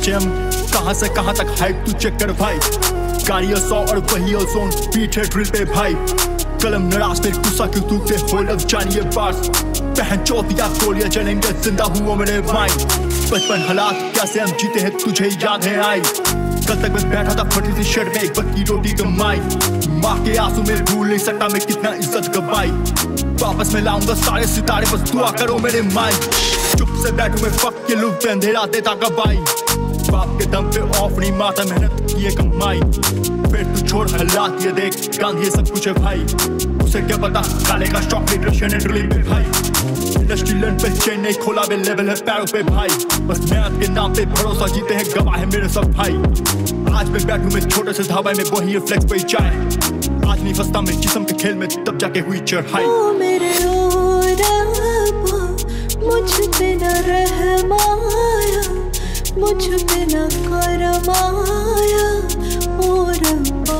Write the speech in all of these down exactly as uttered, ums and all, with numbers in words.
पहुंचे हम कहां से कहां तक, हाइप तू चेक कर भाई। गाड़ियां सौ और वही ओजोन बीट है ड्रिल पे भाई। कलम नाराज पे गुस्सा क्यों तूते होल्ड अप जानिए बार्स। पहन चौथिया गोलियां चलेंगे जिंदा हुआ मेरे माइंड। बचपन हालात कैसे हम जीते हैं तुझे याद है आई। कल तक मैं बैठा था फटी सी शर्ट में एक वक्त की रोटी कमाई। माँ के आंसू में भूल नहीं सकता मैं कितना इज्जत गवाई। वापस मैं लाऊंगा सारे सितारे बस दुआ करो मेरे माई। चुप से बैठू मैं फक के लुक पे अंधेरा देता गवाई। बाप के दम पे ऑफ नहीं मारता मेहनत की ये कमाई। फिर तू छोड़ हालात ये देख गांधी ये सब कुछ है भाई। उसे क्या पता काले का चॉकलेट रशियन एंड रिलीफ पे भाई। इंडस्ट्री लैंड पे चेन नहीं खोला वे लेवल है पैरों पे भाई। बस मेहनत के नाम पे भरोसा जीते हैं गवाह है मेरे सब भाई। आज मैं बैठू मैं छोटे से ढाबा में वही फ्लेक्स पे जाए। आज नहीं फंसता मैं जिस्म के खेल में तब जाके हुई चढ़ाई। ओ मेरे ओ रब्बा मुझ पे न रहमाया, मुझ पे न करमाया ओ रब्बा।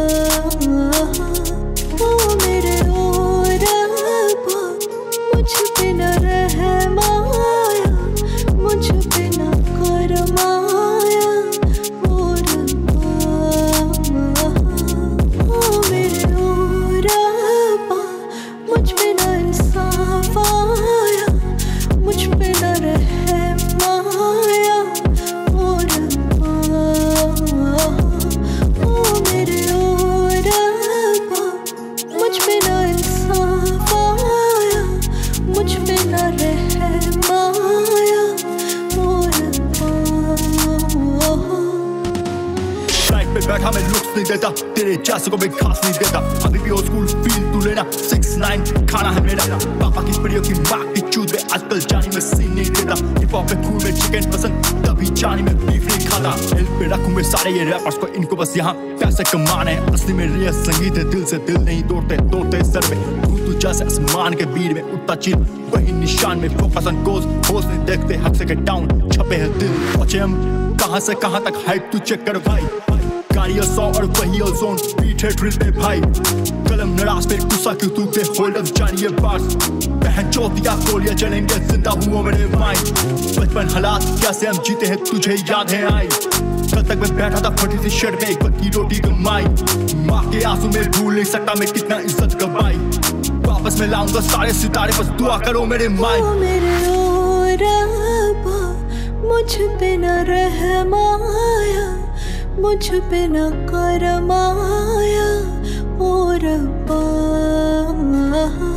ओ मेरे ओ रब्बा मुझ पे न रहमाया, मुझ पे न करमाया ओ रब्बा। ओ मेरे ओ रब्बा मुझ पे न इंसाफ आया, मुझ पे न रहमाया ओ रब्बा। ओ मेरे ओ रब्बा मुझ पे न इंसाफ आया, मुझ पे न रहमाया ओ रब्बा। पे बैठा मैं लुक्स नहीं देता तेरे जैसे को मैं घास नहीं देता। अभी भी ओल्ड स्कूल फील तू लेना सिक्स नाइन खाना है मेरा। पापा की पड़ियों की माँ की चूत में आजकल जानी में सीन नहीं देता। हिप हॉप में खून में चिकन पसंद तभी जानी में बीफ नहीं खाता। हिल पे रखूं मैं सारे ये रैपर्स को इनको बस यहाँ पैसे कमाने हैं। असली में रियल संगीत है दिल से दिल नहीं तोड़ते तोड़ते सर पे। तू जैसे आसमान के बीच में उड़ता चिल वही निशान में फोकस ऑन गोल्स होल्स नहीं देखते हक से गेट डाउन छपे हैं दिल। पहुंचे हम कहां से कहां तक हाइप तू चेक कर भाई। गाड़ियां सौ और वही ओजोन बीट है ड्रिल पे भाई। कलम नाराज पे गुस्सा क्यों तूते होल्ड अप जानिए बार्स। पहन चौथिया गोलियां चलेंगे जिंदा हुआ मेरे माइंड। बचपन हालात कैसे हम जीते हैं तुझे याद है आई। कल तक मैं बैठा था फटी सी शर्ट में एक वक्त की रोटी कमाई। माँ के आंसू में भूल नहीं सकता मैं कितना इज्जत गवाई। वापस मैं लाऊंगा सारे सितारे बस दुआ करो मेरे माई। ओ मेरे ओ रब्बा मुझ पे न रहमाया, मुझ पे न करमाया ओ रब्बा।